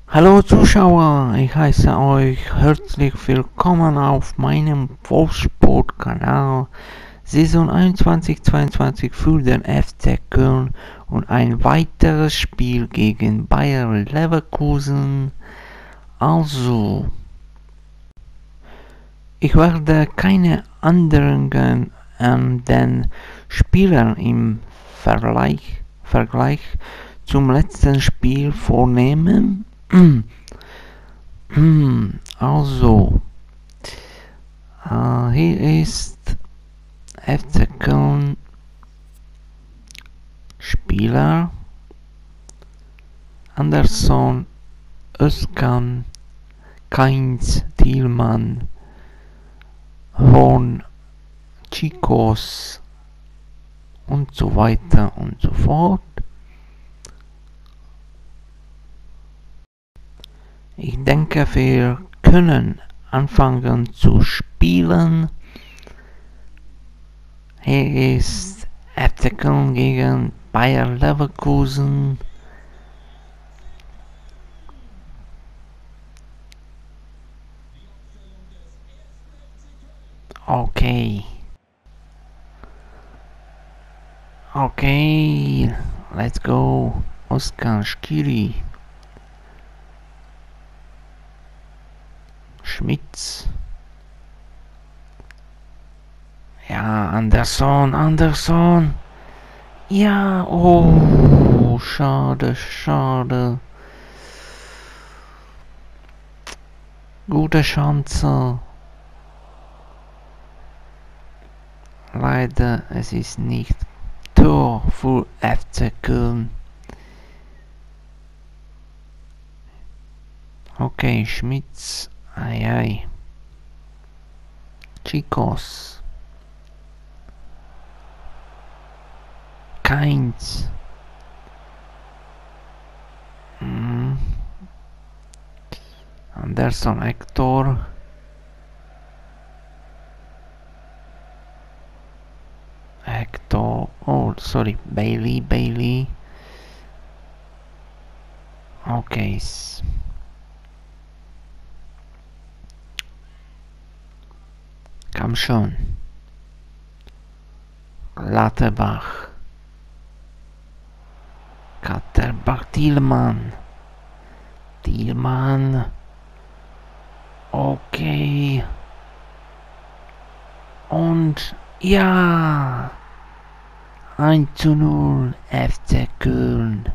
Hallo Zuschauer, ich heiße euch herzlich willkommen auf meinem Wolfsport-Kanal. Saison 21-22 für den FC Köln und ein weiteres Spiel gegen Bayer Leverkusen. Also, ich werde keine Änderungen an den Spielern im Vergleich zum letzten Spiel vornehmen. Also, hier ist FC Köln Spieler Anderson, Özkan, Kainz, Thielmann, Horn, Chicos und so weiter und so fort. Ich denke, wir können anfangen zu spielen. Hier ist FC Köln gegen Bayer Leverkusen. Okay, let's go. Oskar Skiri. Schmitz. Ja, Anderson. Ja, oh, schade. Gute Chance. Leider, es ist nicht Tor für FC Köln. Okay, Schmitz. Ai. Chicos. Kainz. Anderson Hector. Oh, sorry, Bailey. Okay. Komm schon. Lauterbach. Katterbach, Thielmann. Okay. Und ja. 1:0 FC Köln.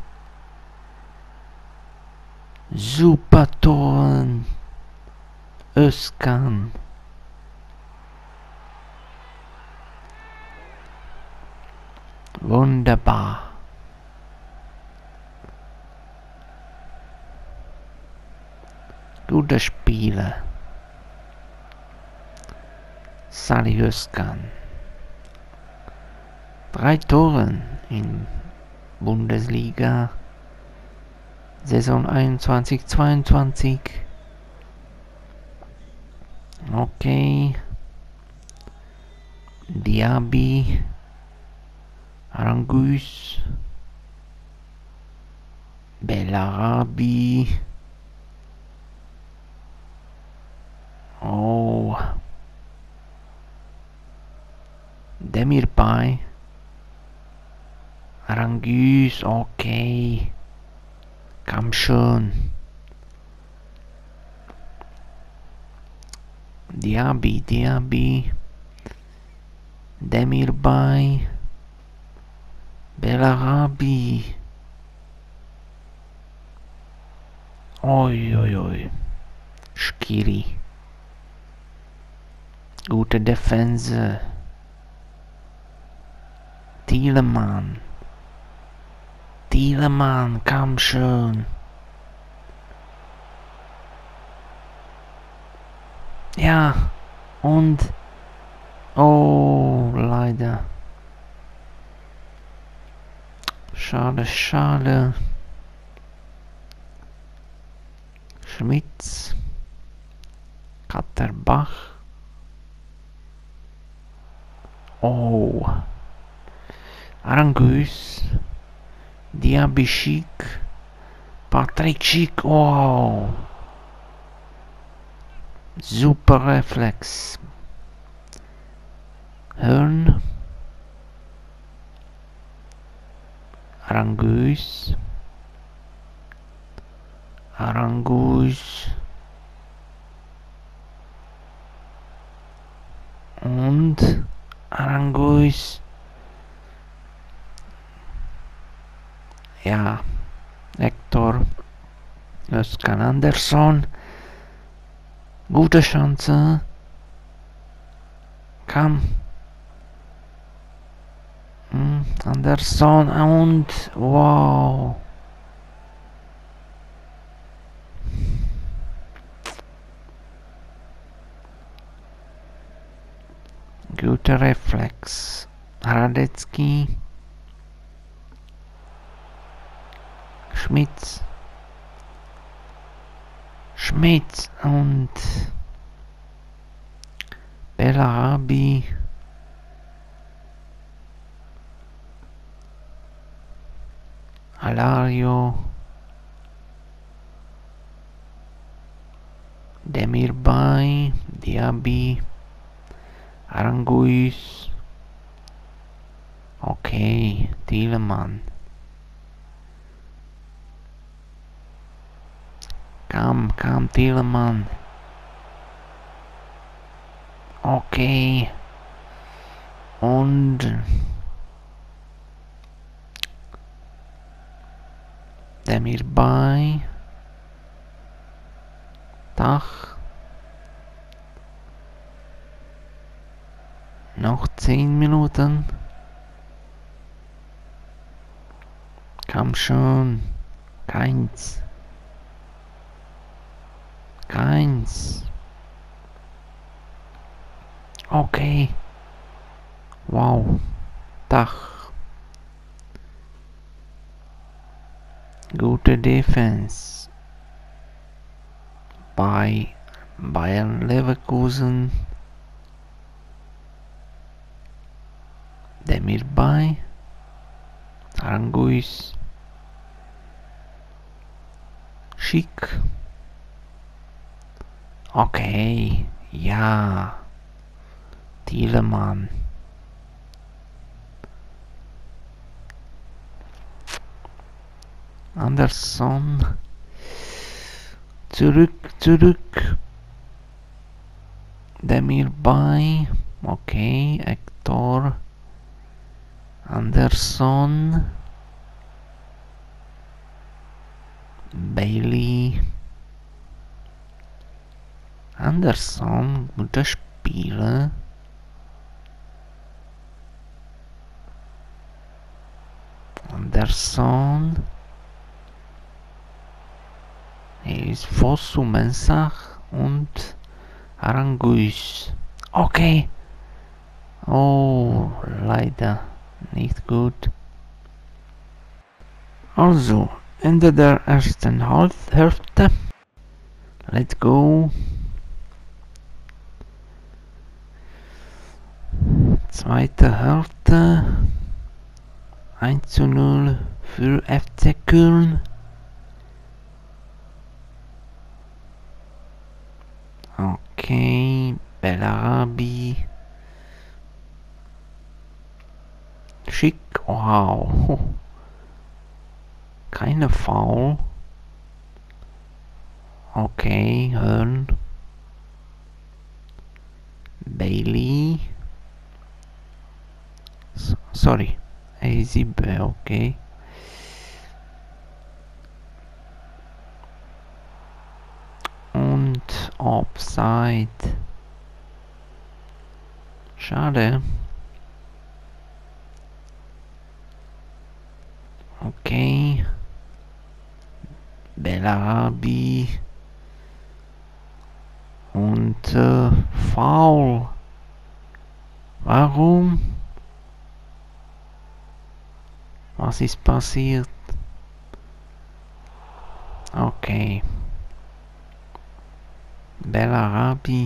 Super Toren. Özkan. Wunderbar. Guter Spieler. Salih Özkan. 3 Toren in Bundesliga. Saison 21-22. Okay. Diaby. Aranguiz. Bellarabi. Oh. Demirbay. Aranguiz, okay. Komm schon. Diaby. Demirbay. Bellarabi. Oi. Skiri. Gute Defense. Thielmann, komm schon. Ja, und oh, leider. Schade. Schmitz. Katterbach. Oh. Aranguiz. Diaby Schick. Patrick Schick, wow. Super Reflex. Hearn. Aranguiz. Und Aranguiz. Ja, Hector. Özkan Andersson. Gute Chance. Komm. Andersson und wow. Guter Reflex. Radetzky. Schmitz und Bellarabi. Alario. Demirbay. Diaby. Aranguiz. Okay, Thielemann. Kam Thielemann. Okay. Und Demirbay. Dach. Noch 10 Minuten. Komm schon. Keins. Okay. Wow. Dach. Gute Defense. Bei Bayern Leverkusen. Demirbay. Aranguiz. Schick. Okay. Ja. Thielemann. Andersson. Zurück. Demirbay. Okay. Hector. Andersson. Bailey. Andersson. Guter Spieler. Andersson. Hier ist Fosu Mensah und Aranguiz. Okay. Oh, leider nicht gut. Also, Ende der ersten Hälfte. Let's go. Zweite Hälfte. 1:0 für FC Köln. Okay, Bellarabi. Schick, wow. Keine Foul. Okay, Hearn. Bailey. Sorry. A7, okay. Und Offside. Schade. Okay. Bellarabi. Und Foul. Warum? Was ist passiert? Okay. Bellarabi.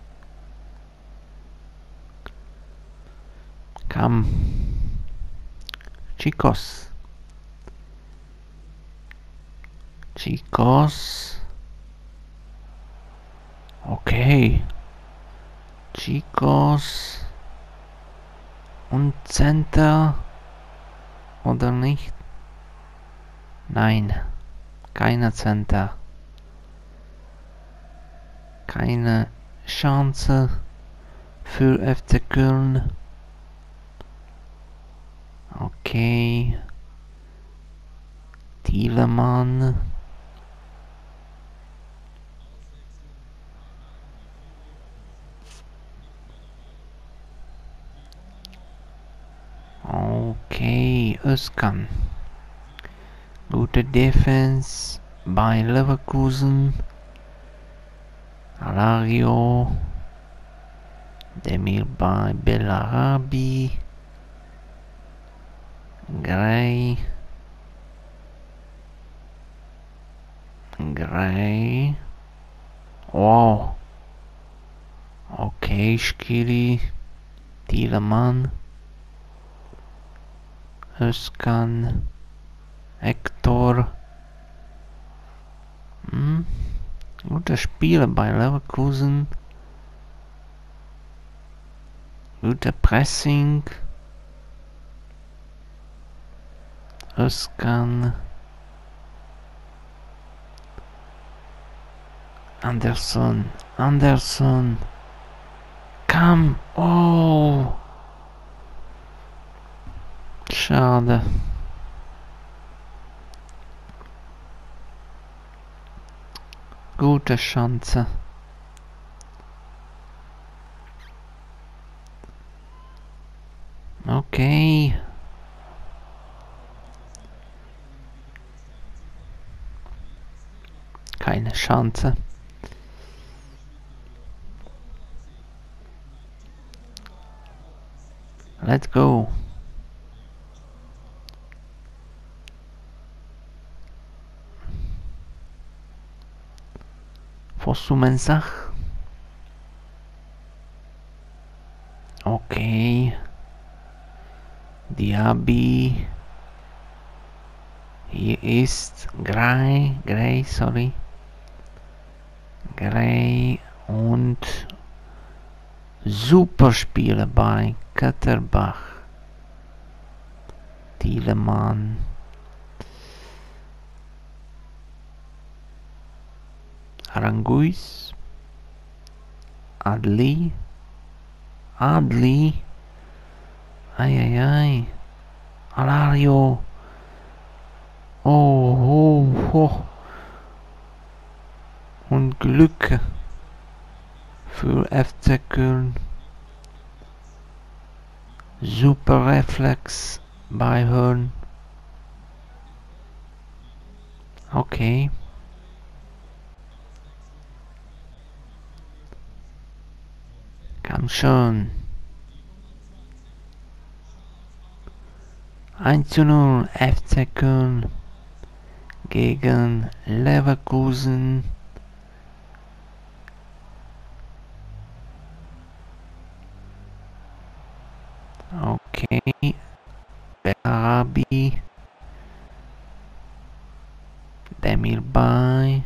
Komm. Chicos. Chicos. Okay. Chicos. Und Center. Oder nicht? Nein. Keine Center. Keine Chance für FC Köln. Okay. Thielemann. Okay, Özkan. Gute Defense bei Leverkusen. Alario. Demir bei Bellarabi. Gray. Gray. Wow. Okay, Schkiri. Thielemann. Özkan. Hector. Guter Spieler bei Leverkusen. Guter Pressing. Özkan. Anderson. Anderson. Komm. Oh. Schade. Gute Chance. Okay. Keine Chance. Let's go. Fossumensach. Okay. Diaby. Hier ist Gray, sorry. Gray und super Spieler bei Katterbach. Thielemann. Aranguiz. Adli. Ai. Alario. Oh. Und Glück für FC Köln. Super Reflex bei Hörn. Okay. Komm schon. 1:0 FC Köln gegen Leverkusen. Okay. Bellarabi. Demirbay.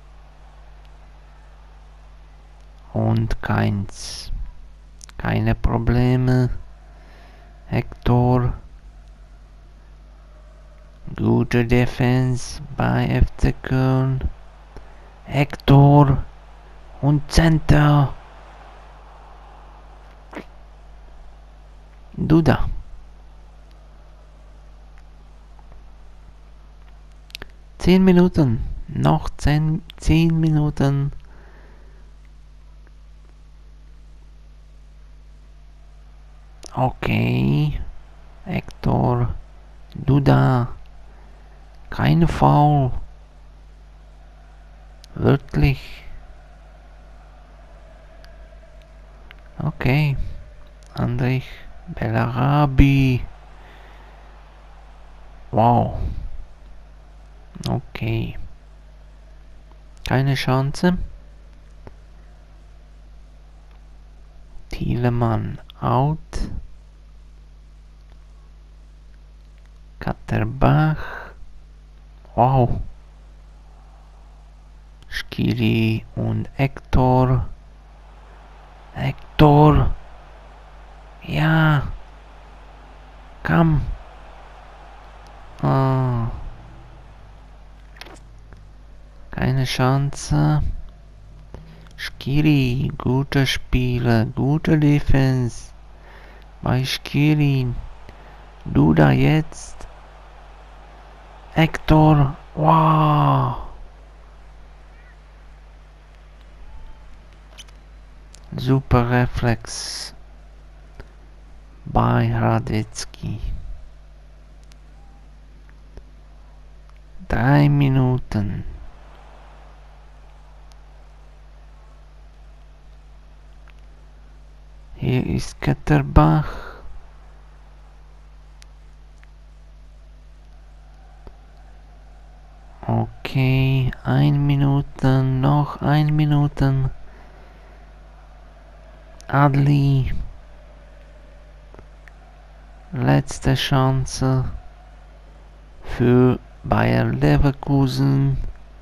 Und keins. Keine Probleme. Hector. Gute Defense bei FC Köln. Hector. Und Center. Duda. Zehn Minuten. Noch 10 Minuten. Okay. Hector. Duda. Keine Foul. Wirklich. Okay. Andrich Bellarabi. Wow. Okay. Keine Chance. Thielemann out. Katterbach. Wow. Skiri und Hector. Hector. Ja. Komm. Ah. Keine Chance. Skiri, guter Spieler, guter Defense. Bei Skiri. Du da jetzt. Hector. Wow. Super Reflex bei Radetzky. 3 Minuten. Hier ist Katterbach. Okay, 1 Minute, noch 1 Minute. Adli. Letzte Chance für Bayer Leverkusen.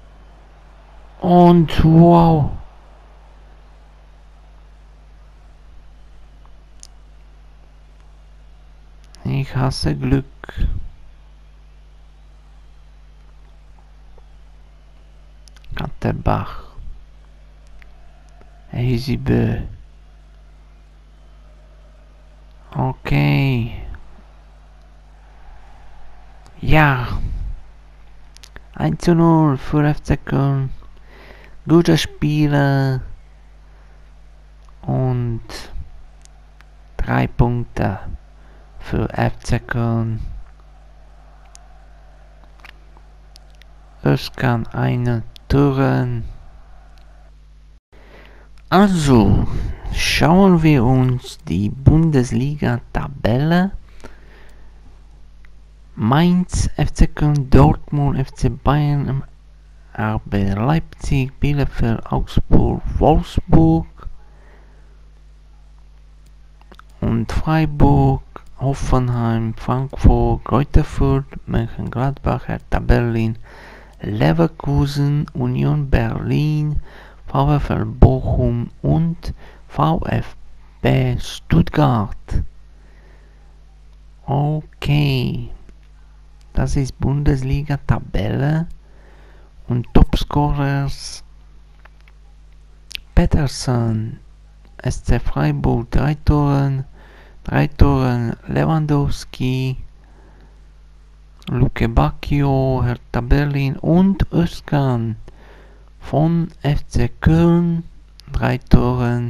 Und wow. Ich hasse Glück. Katterbach. Easy. Okay. Ja. 1:0 für FC Köln. Guter Spieler. Und 3 Punkte für FC Köln. Özkan eine Türen. Also, schauen wir uns die Bundesliga-Tabelle. Mainz, FC Köln, Dortmund, FC Bayern, RB Leipzig, Bielefeld, Augsburg, Wolfsburg und Freiburg, Hoffenheim, Frankfurt, Greuther Fürth, Mönchengladbach, Hertha Berlin, Leverkusen, Union Berlin, VfL Bochum und VfB Stuttgart. Okay, das ist Bundesliga-Tabelle und Topscorers Petersen, SC Freiburg 3 Toren, Lewandowski, Luke Bacchio, Hertha Berlin und Özkan von FC Köln 3 Toren.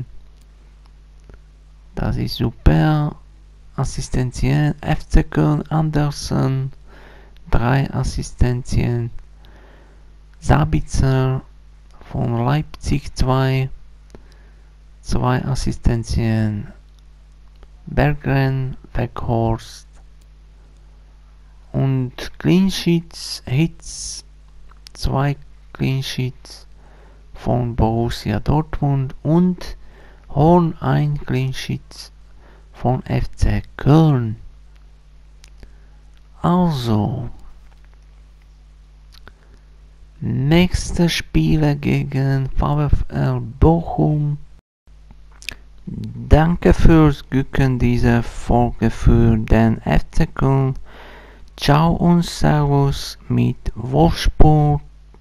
Das ist super. Assistenzien FC Köln Andersen 3 Assistenzien. Sabitzer von Leipzig 2 Assistenzien. Berggren, Weghorst und Clean Sheets, Hitz 2 Clean Sheets von Borussia Dortmund und Horn 1 Clean Sheets von FC Köln. Also, nächste Spiele gegen VfL Bochum. Danke fürs Gucken dieser Folge für den FC Köln. Ciao und Servus mit Wolfsport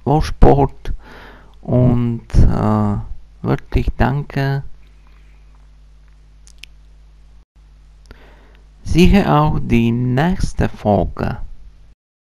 und wirklich danke. Siehe auch die nächste Folge.